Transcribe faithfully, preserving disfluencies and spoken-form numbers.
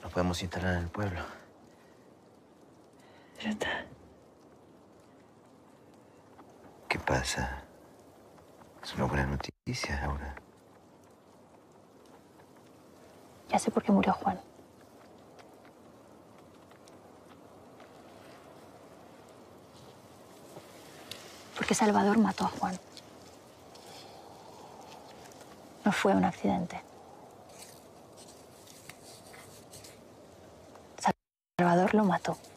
Nos podemos instalar en el pueblo. Ya está. ¿Qué pasa? Es una buena noticia, Laura. Ya sé por qué murió Juan. Porque Salvador mató a Juan. No fue un accidente. Salvador lo mató.